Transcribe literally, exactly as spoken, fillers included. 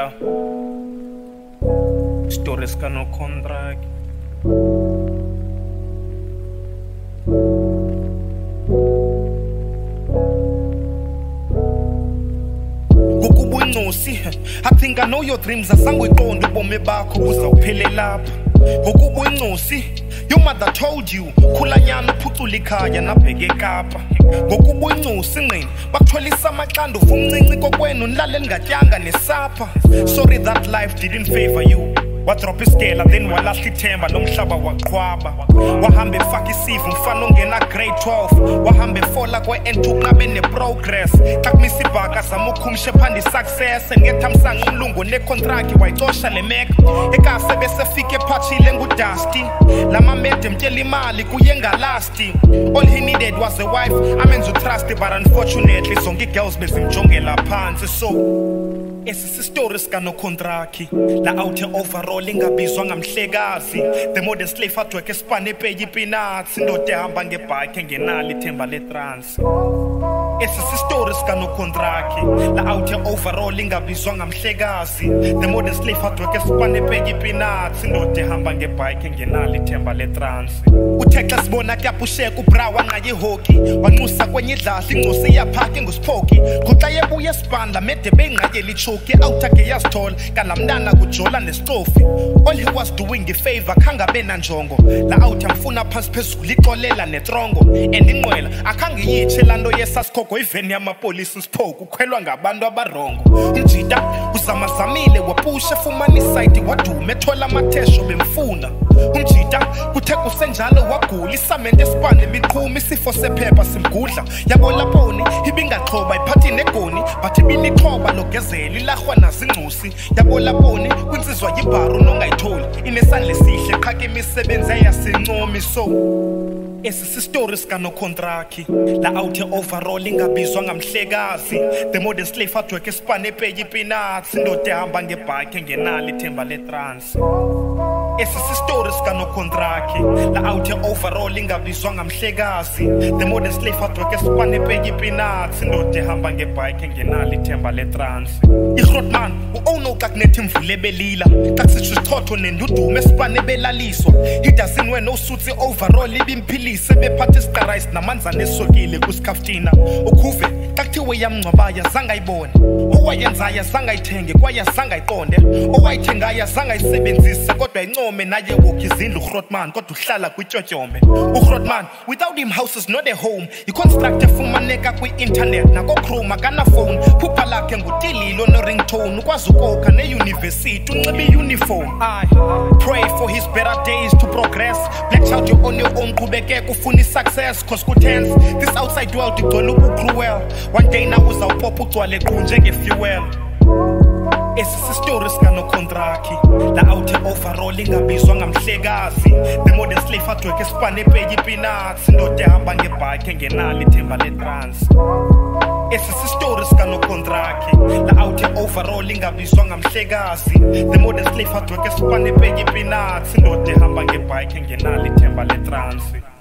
Yeah. Stories ka Nokhontraki. I think I know your dreams are somewhere going to bomb me back. Who's a pele lap? Your mother told you, Kulanyana Putulikaya na Pege Kappa. Gokubu no singing, but Twelly Samakando from Nikowen, Lalenga Yanga Nesapa. Sorry that life didn't favor you. What drop is scale and then while lastly temba long shaba wa kwaba. Wahambe faki sifu mfanonge na grade twelve. Wahambe fola kwa entu ngabe ne progress. Tak misi baka sa mukumshe pandi success. And get tamsang umlungu ne kontraki wa itosha le mek. Eka sebe se fike pachi lengu dusty. Lama mete mjeli mali kuyenga lasti. All he needed was a wife. Amen to trust it, but unfortunately songi girls bezim jonge la pants. So esi stories ka Nokhontraki. La out here overall ingabizwa ngamhlekazi. The modern slave at work espane pay peanuts. Ndote hamba ngebike ngenali themba le trans. Esi stories ka Nokhontraki. La out here overall ingabizwa ngamhlekazi. The modern slave at work espane pay peanuts. Ndote hamba ngebike ngenali themba le trans. Utheka sibona kuyapusheka ubrawa ngaye hockey. Wanxusa kwenye idlahla ingcosi yaphaka ngosiphoki. Kuxa yebuye sibanda mede bengaye licho out again stall, Kalamdana kujola nestrofi. All he was doing a favor, Kanga Benanjongo. La out and funa pass pesuli kolela netrongo. And in well, I can't get chelando yesas coco if any of my police spoke, Kwelanga bando barongo. Njida, Usama Samile, wapusha fumani site, watu, metola matesho bemfuna. Njida, Kuteku Senjalo waku, Lisa Mendespane, Miku, Missy for Sepepa, Simgula, Yabola Pony, he being a toy by Patti Negoni, but he been a toba logazeli. Lahwana zingusi yabola boni kwinsizwa yibharu nongayitholi inesandle sihle qhake imisebenzi yasincomi. So esi stories ka Nokhontraki. La out overall ingabizwa ngamhlekazi. The modern slave at work espane pay peanuts. Ndote hamba ngebike ngenali themba le trans. Esi stories ka Nokhontraki. La out overall ingabizwa ngamhlekazi. The modern slave at work espane pay peanuts. Ndote hamba ngebike ngenali themba le trans. Ihrotman uono kaknethi mvule belila. Taksithotho nendudume espane belaliswa. He doesn't wear no suits overall ibimphilisa. Sebephatha isqarice namanzana esokile kuskaftina. Ukhuve kakuthiwe yamngcwabaya zangayibona. Owayenzayo zangayithenge kwaye zangayiqonde. Owayithengayo zangayisebenzise kodwa income naye wokhe izindlu uGrotman kodwa uhlala kwityotyombe. uGrotman without him house is not a home. He constructed fumaneka kwi-internet nako chrome akana phone. Phupha lakhe ngutililo no ringtone. Ukwazi ukokha ne-university unxibe uniform. I pray for his better days to progress. Black child you on your own qhubeke kufuna success cause kutense. This outside world igcwele ubucruel. One day now uzawupopha ugcwale qhu njenge-fuel. Esi stories ka Nokhontraki. La out overall ingabizwa ngamhlekazi. The modern slave at work espane pay peanuts. Ndote hamba ngebike ngenali themba le trans. Esi stories ka Nokhontraki. La out overall ingabizwa ngamhlekazi. The modern slave at work espane pay peanuts. Ndote hamba ngebike ngenali themba le trans.